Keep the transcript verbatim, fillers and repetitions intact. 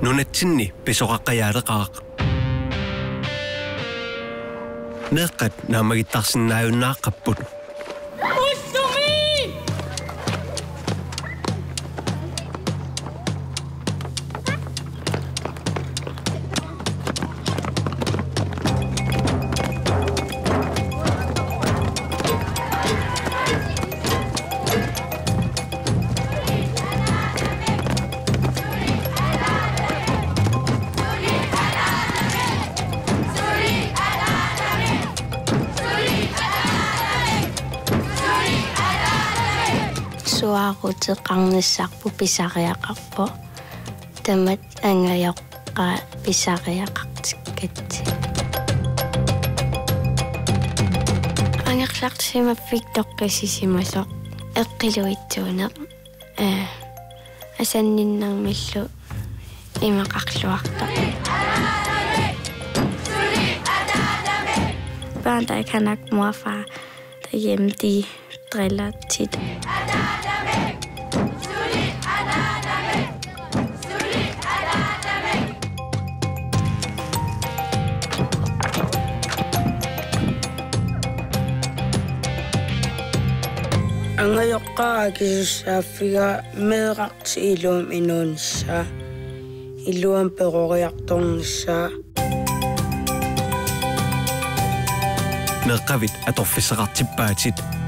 Nunatsinni pisoqaqqayaaleqaaq. Neqqat naamagittarsinnaayunnaaqapput. Suaqutiqqarnissarpu pisariaqarpo tamat angayoqqa pisariaqartikkatti angerlartimaffik toqqisisimasoq eqqiluitsuuneq а асанниннармиллу имақарлуарта børn der ikke har nok mor og far derhjemme, de driller tit. Angayoqqa kissaaffiga meeqarti iluum inuunissa iluam peroriartornissa Neqqavit atorfissaqartippaatit